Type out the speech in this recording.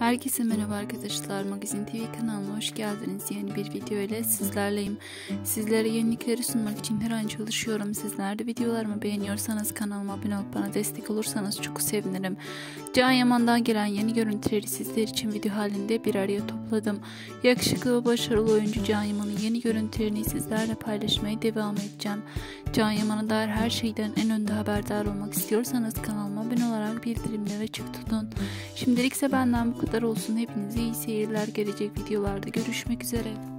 Herkese merhaba arkadaşlar, Magazin TV kanalına hoş geldiniz. Yeni bir video ile sizlerleyim. Sizlere yenilikleri sunmak için her an çalışıyorum. Sizler de videolarımı beğeniyorsanız kanalıma abone olup bana destek olursanız çok sevinirim. Can Yaman'dan gelen yeni görüntüleri sizler için video halinde bir araya topladım. Yakışıklı ve başarılı oyuncu Can Yaman'ın yeni görüntülerini sizlerle paylaşmaya devam edeceğim. Can Yaman'a dair her şeyden en önde haberdar olmak istiyorsanız kanalıma abone olarak bildirimleri açık tutun. Şimdilik ise benden bu kadar olsun. Hepinize iyi seyirler. Gelecek videolarda görüşmek üzere.